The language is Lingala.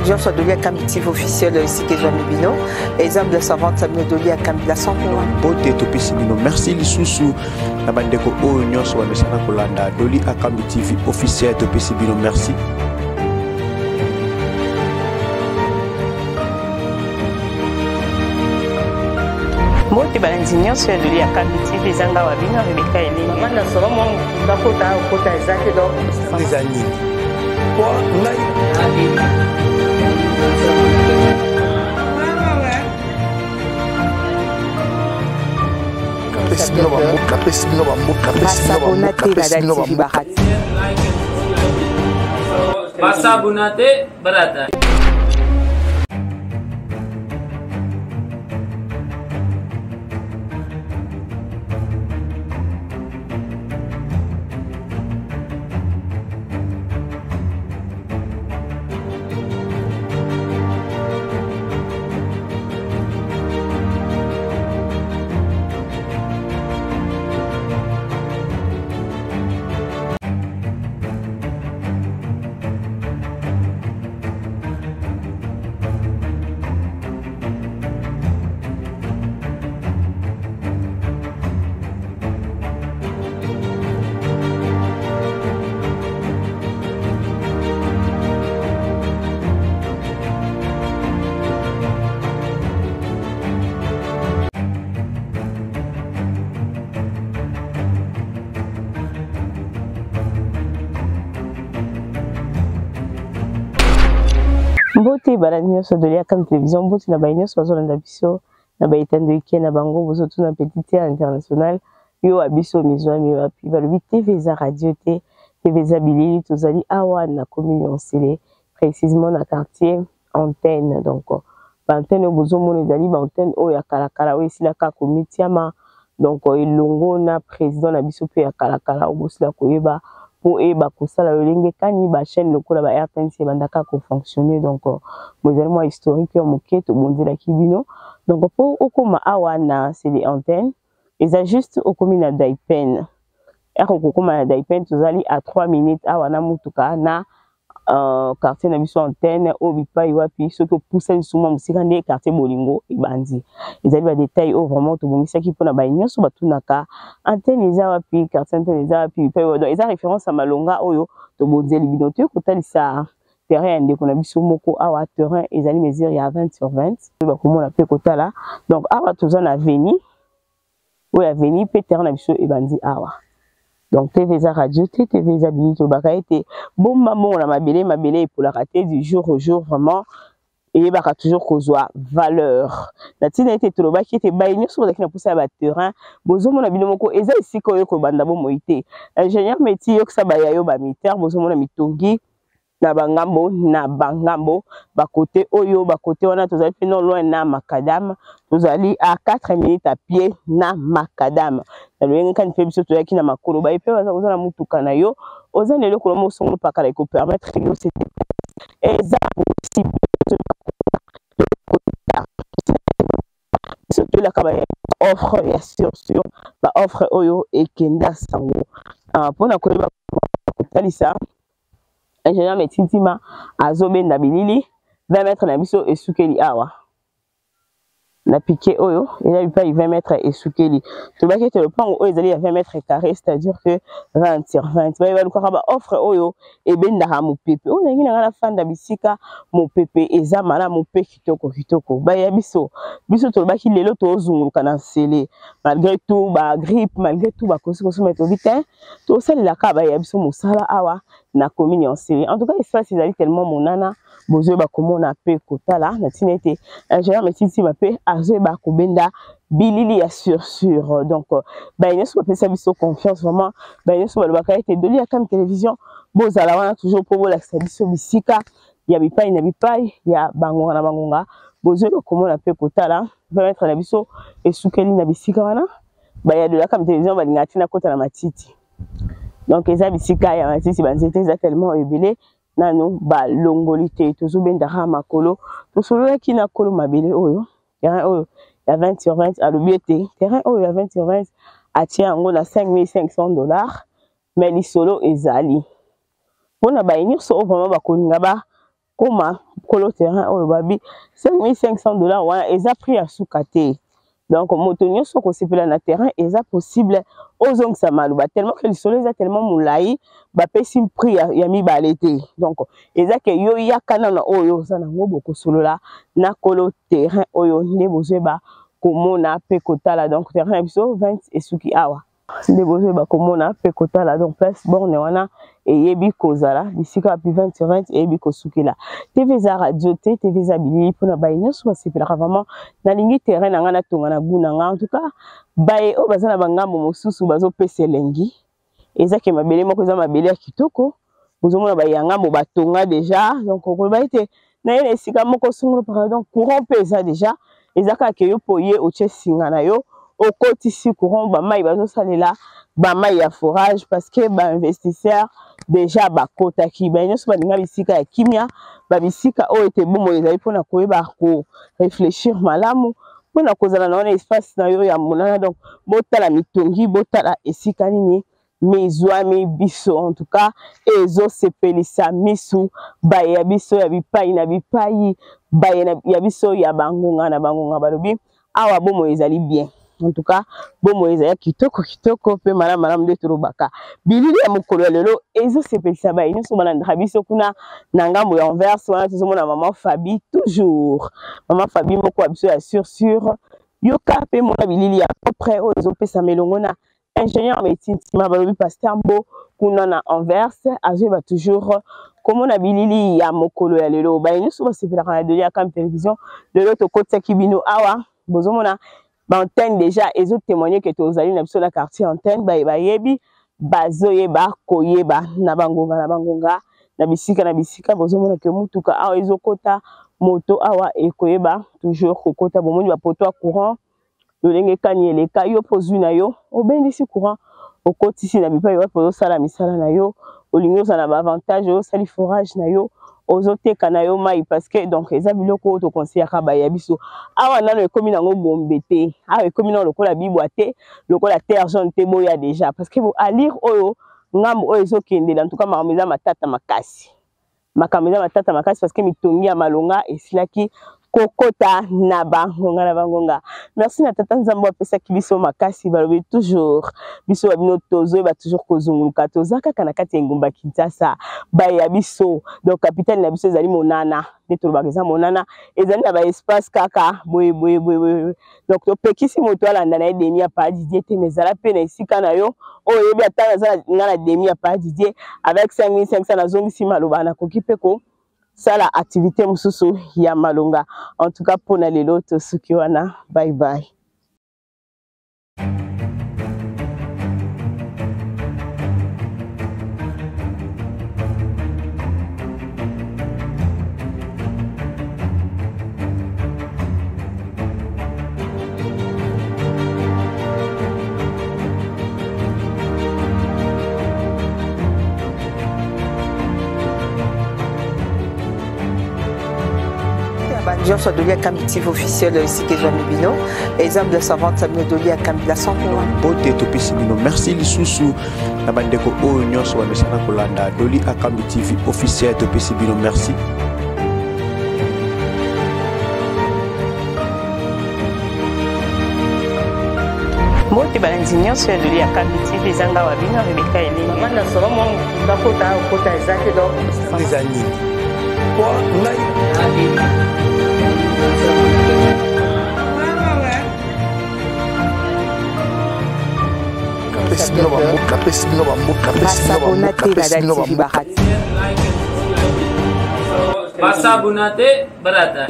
télévision soit donnée à Kamitif officiel ici que Jean Mibino. Exemple de savante, ça me donne à Kamila 100 pour Beauté Topé Simino. Merci Lissousou. La bande de Oignon soit Messana Kolanda. Doli à Kamitif officiel Topé Simino. Merci. Mbote balanzinyo sur de la Kamitif les anga wabino Rebecca Eleni. Maman na solo mon dakota kota ezake do. Les amis. Quoi? Masa bunate berata. Mbote balanyo so de la comme télévision mbote na bainyo so zona ndabiso na baitando ike na bango bozo tuna petite international yo abiso mizwami yo api balobi TV za radio te TV za bilili tozali awa na commune Nsele précisément na quartier antenne donc antenne bozo mona ezali ba antenne o ya kalakala o esila ka komitiama donc elongo na président na biso pe ya kalakala o bosila koyeba pour eba kosala lolenge kani ba chaîne lokola ba RTNC bandaka ko fonctionner donc modèlement historique yo moké to bondela kibino donc pour okoma awana c'est des antennes et ça juste okomi na Daipen eko kokoma na Daipen tozali à 3 minutes awana mutuka na quartier na biso antenne o bipai wapi soki poussa nsuma musika nde quartier bolingo ebandi ezali ba détails o vraiment to bongisa ki pona ba nyonso batunaka antenne eza wapi quartier antenne eza wapi bipai donc eza référence à malonga oyo to bonzeli bino to kotalisa terrain ndeko na biso moko awa terrain ezali mesure ya 20/20 ba komona pe kotala donc awa toza na avenue o avenue pe terrain na biso ebandi awa. Donc TV za radio TV za bilito baka été bon maman on a mabélé pour la rater du jour au jour vraiment et baka toujours kozwa valeur la tina été toloba qui était baigné sur la poussa ba terrain bozo mona bino moko eza isiko yo ko banda bo moité ingénieur métier yo que ça ba yo ba militaire bozo mona mitongi na bangambo ba côté oyo ba côté wana tozali pe non loin na Macadam tozali à 4 minutes à pied na Macadam na loyenga kan fe biso toyaki na makolo ba epe baza kozana mutuka na yo ozana le kolomo songo pakala ko permettre que c'était eza possible surtout la kaba offre ya sûr ba offre oyo ekenda sango pona ko ba kotalisa ingénieur métintima azobenda bilili 20 mètres na biso esukeli awa na piqué oyo il a eu pas 20 mètres esukeli to ba ke le plan oyo ezali à 20 mètres carrés c'est-à-dire que 20/20 ba ba ko ba offre oyo ebenda ha mopepe o ngi na fanda bisika mopepe eza mala mope kitoko ba ya biso to ba ki lelo to zunguka na Nsele malgré tout ba grippe malgré tout ba kosi mettre vite to sala la ka ba ya biso mosala awa na commune Nsele en tout cas espace ezali tellement monana bozo ba komona pe kotala na tinete ingénieur métier ma pe azeba kobenda bilili ya sûr donc ba yeso pe sa biso confiance vraiment ba yeso ba lobaka été doli à comme télévision bozala wana toujours pour la biso bisika ya bipai na bipai ya bangonga na bangonga bozo ba komona pe kotala va mettre na biso esukeli na bisika wana ba ya de la comme télévision ba lingati na kota na matiti donc eza bisika ya matiti banzete eza tellement ebele nano ba longolité tozo benda ha makolo to solo ki na kolo mabele oyo terrain oyo ya 20/20 à l'obieté terrain oyo ya 20/20 atia ngo na $5,500 mais solo ezali pona ba nyonso vraiment ba koninga ba koma kolo terrain oyo babi $5500 wana eza prix ya suka te. Donc moto nyonso ko sepela na terrain eza possible ozongisa maluba tellement que lisolo eza tellement mulai ba pesi prix ya mibale te. Donc eza ke yo yakana na oyo za na ngobo ko solola na kolo terrain oyo nde bozeba komona pe kotala. Donc terrain biso 20 esuki awa nde bozeba komona pe kotala. Donc place borne wana eyebi kozala bisika pi 20 eyebi kosukila. TV za radio te TV za bilili pona baye nyonso basepelaka vraiment na lingi terrain na nga na tonga na guna nga. En tout cas baye o bazana bangambo mosusu bazopesa elengi eza ke mabele moko eza mabele ya kitoko bozomona baye ya ngambo batonga déjà. Donc okoloba ete na ye esika moko songolo pardon courant pe eza déjà ezaka ke yo poye otie singa na yo okotisi courant ba mai bazosalela ba mai ya forage parce que ba investisseur déjà bakota ki ba nyonso balinga bisika ya kimia ba bisika o ete bomo ezali pona koyeba ko réfléchir malamu pona kozala na espace na yo ya monana. Donc botala mitongi botala esika nini mizwami biso en tout cas ezo sepelisa misu baye ya biso ya bipai na bipai baye ya biso ya bangonga na bangonga balobi awa bomo ezali bien. En tout cas bomo ezali kitoko kitoko pe malamu nde turubaka bilili ya mokolo ya lelo ezo sepelisa baye nyonso balandaka biso kuna na ngambo ya Anvers wana tozomona maman Fabi toujours maman Fabi moko ya biso ya sûr yoka pe mona bilili ya propre oyo ezopesa melongo na ingénieur médecine tima balobi pasteur Mbo kuna na Anvers azoyeba toujours komona bilili ya mokolo ya lelo baye nyonso basepelaka na Doli Akam télévision lelo tokotisaki bino awa bozomona antenne déjà ezo témoigner que tozali na biso na quartier antenne bayebi bazoyeba koyeba na bangonga na bisika bozomona ke mutuka awa ezokota moto awa ekoyeba toujours kokota bomoni ba poto ya courant lolenge kani eleka yo pozwi na yo obendisi courant okotisi na bipai yo pozosala misala na yo olingi ozala na ba avantage osali forage na yo ozoteka na yo mai parce que donc eza biloko to conseillaka baye biso awa nano ekomi nango bombe te awa ekomi na lokola bibwa te lokola terre jaune te boya déjà parce que a lire oyo ngambo oyo ezokende en tout cas makambo matata makasi parce que mitongi ya malonga esilaki kokota na bangonga. Merci na tata Nzambo apesa kibiso makasi balobi toujours biso babino tozo ba toujours kozunguluka tozaka kana kati ngumba Kinshasa baya biso. Donc capitaine na biso ezali monana neto bakeza monana ezali na ba espace kaka boye. Donc to pekisi moto alanda na demi ya pa Didier te mezala pe na isika na yo oyo yebi atana za ngana demi ya pa Didier avec 5500 na zongisi maloba na kokipeko sala activité mususu ya malonga. En tout cas pour lelo tosuki wana bye bye. Sur Doli Akam TV officiel ici que Jean Bino exemple de savante Samino Doli Akam la 100%. Bote topisi bino merci lisusu na bandeko oyo nyonso bamesana kolanda Doli Akam TV officiel topisi bino merci. Bote balandi nyonso ya Doli Akam TV zanga wa bino Rebecca Eleni maman na solo mo ndakota ezaki donc ezani kwa ngai Masa bunate berata.